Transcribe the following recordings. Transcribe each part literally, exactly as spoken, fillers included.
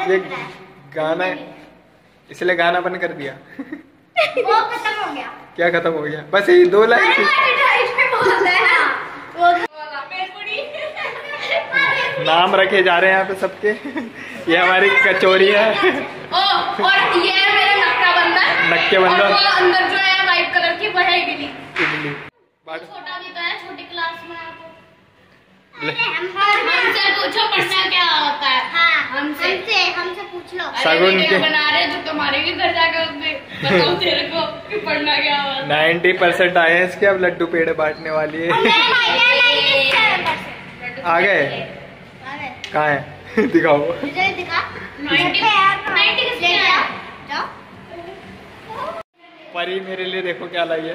ये गाना इसलिए गाना बंद कर दिया। वो खत्म हो गया। क्या खत्म हो गया? बस यही दो लाइन थी। नाम रखे जा रहे हैं यहाँ पे सबके। ये हमारी कचौरी है। ओ, और ये है मेरा नक्का बंदर। नक्के बंदर। और वो अंदर जो है व्हाइट कलर की वो है इडली। इडली। छोटा भी तो है, छोटी क्लास में है तो। अरे हम हमसे पूछो पढ़ना क्या होता है। हाँ, हमसे हमसे हमसे पूछ लो। शगुन के बना रहे जो तुम्हारे भी घर जाके उसमें बताओ तेरे को कि पढ़ना क्या होता है। नाइन्टी परसेंट आए हैं इसके। अब लड्डू पेड़े बांटने वाली है। आ गए? कहाँ है? दिखाओ। दिखा। परी मेरे लिए देखो क्या लाई है।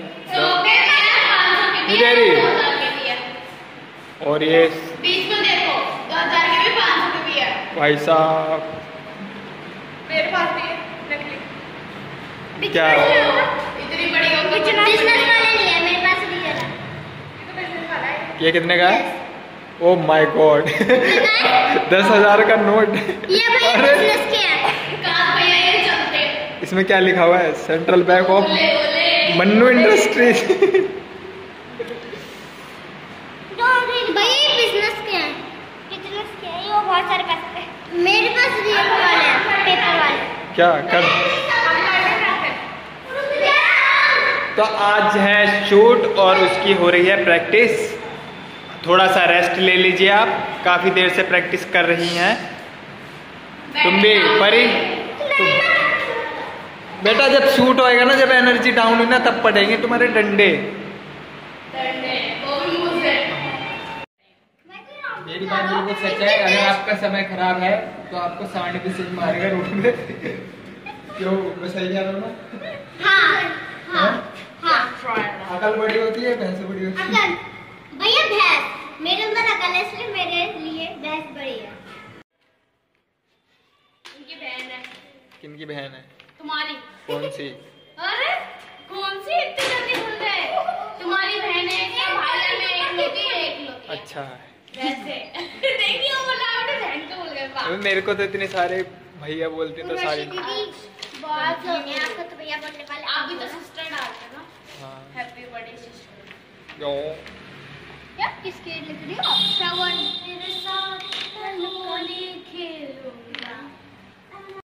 और ये बीच में देखो दो हजार के भी पाँच सौ के भी है। भाई साहब मेरे पास भी है नकली। क्या इतनी बड़ी हो बिजनेस वाले लिए मेरे पास भी है। बिजनेस वाला है। ये कितने का है? Oh my god. दस हजार का नोट। ये भाई बिजनेस के है। कहाँ पे है ये चलते? इसमें क्या लिखा हुआ है? सेंट्रल बैंक ऑफ ओले ओले मन्नू इंडस्ट्रीज। भाई बिजनेस के हैं। बिजनेस के हैं। ये बहुत सारे पैसे हैं। मेरे पास रियल वाले हैं, पेपर वाले। क्या कर? तो आज है शूट और उसकी हो रही है प्रैक्टिस। थोड़ा सा रेस्ट ले लीजिए आप। काफी देर से प्रैक्टिस कर रही हैं तुम भी। परी तुम बेटा जब शूट होएगा ना, जब एनर्जी डाउन हुई ना, तब पड़ेंगे तुम्हारे डंडे। मेरी बात बिल्कुल सच है। अगर आपका समय खराब है तो आपको सांड भी सिर मारेगा रोड में। क्यों? मैं सही कह रहा हूँ ना? हाँ हाँ हाँ। अकल बड़ी होती है, भैंस बड़ी होती है। अकल भैया भैंस मेरे अंदर अकल है, इसलिए मेरे लिए भैंस बड़ी है। इनकी बहन है। किनकी बहन है? तुम्हारी। कौन सी? अरे कौन सी इतनी जल्दी भूल गए? तुम्हारी बहन है क्या? भाई में एक लोती है एक लोती। अच्छा वैसे देखिए वो बोला आपने बहन को भूल गए। वाह। मेरे को तो इतने सारे भैया बोलते तो सारी। दीदी बहुत लोग हैं, आपको तो भैया बोलने वाले। आप भी तो सिस्टर डालते ना। हाँ। Happy birthday sister. क्यों? क्या किसके लिख रही हो? श्रवण तेरे साथ खेलूंगी।